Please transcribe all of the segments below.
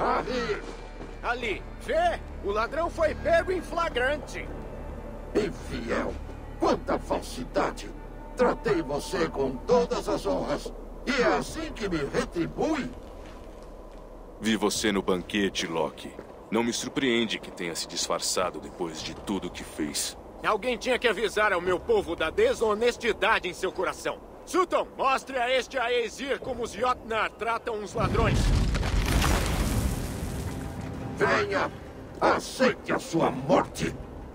Charlie! Ali, vê? O ladrão foi pego em flagrante. Infiel! Quanta falsidade! Tratei você com todas as honras. E é assim que me retribui? Vi você no banquete, Locke. Não me surpreende que tenha se disfarçado depois de tudo que fez. Alguém tinha que avisar ao meu povo da desonestidade em seu coração. Sutton, mostre a este Aesir como os Jotnar tratam os ladrões. Venha! Aceite a sua morte!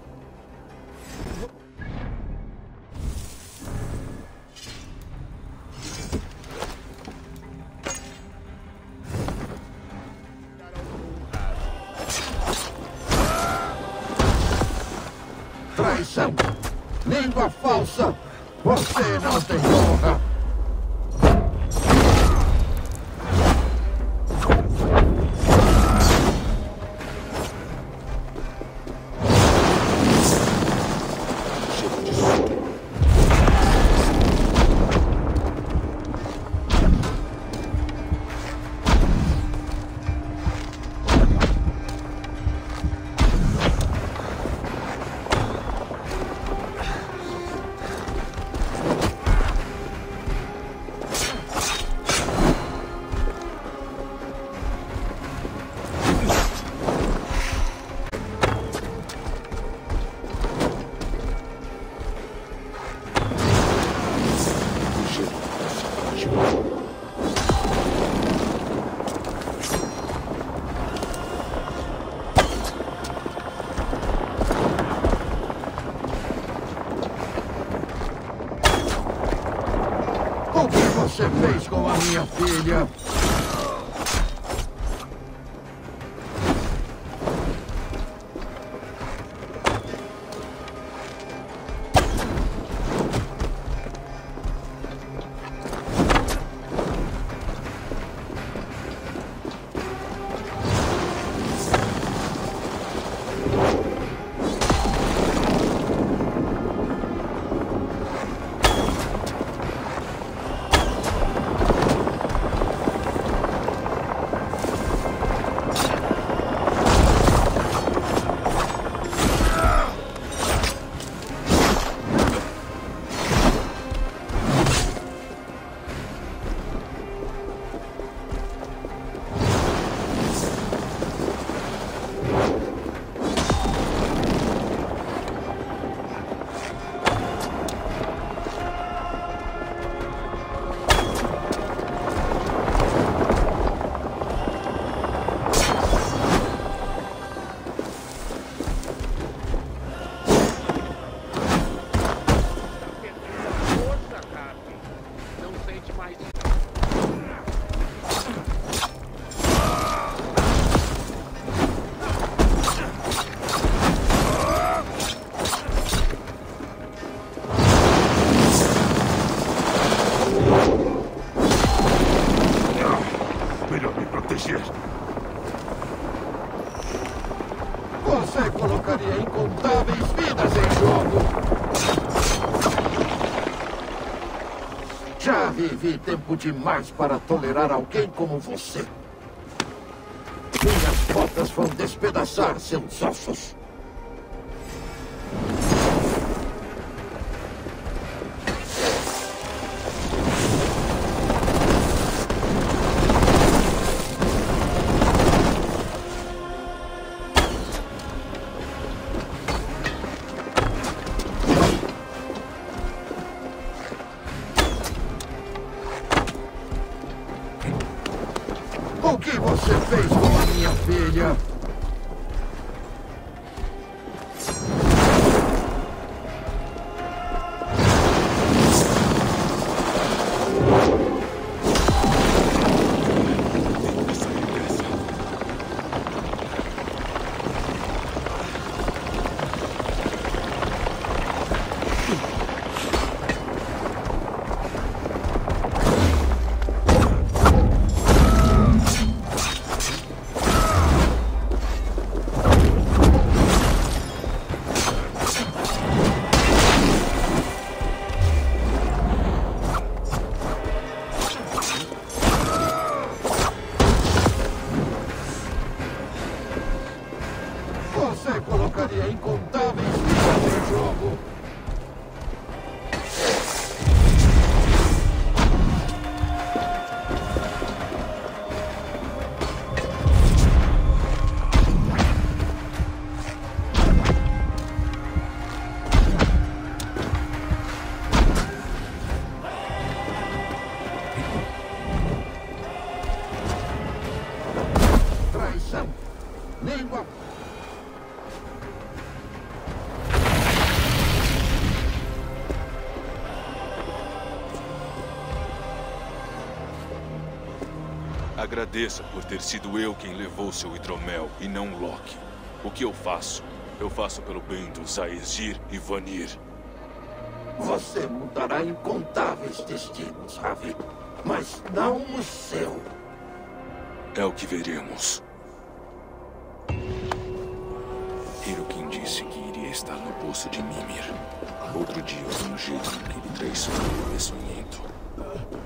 Traição! Língua falsa! Você não tem honra! O que você fez com a minha filha? Você colocaria incontáveis vidas em jogo. Já vivi tempo demais para tolerar alguém como você. Minhas botas vão despedaçar seus ossos. O que você fez com a minha filha? Agradeça por ter sido eu quem levou seu hidromel e não Loki. O que eu faço? Eu faço pelo bem dos Aesir e Vanir. Você mudará incontáveis destinos, Ravi. Mas não o seu. É o que veremos. Hirokin disse que iria estar no poço de Mimir. Outro dia eu vi um jeito naquele traiçoeiro peçonhento.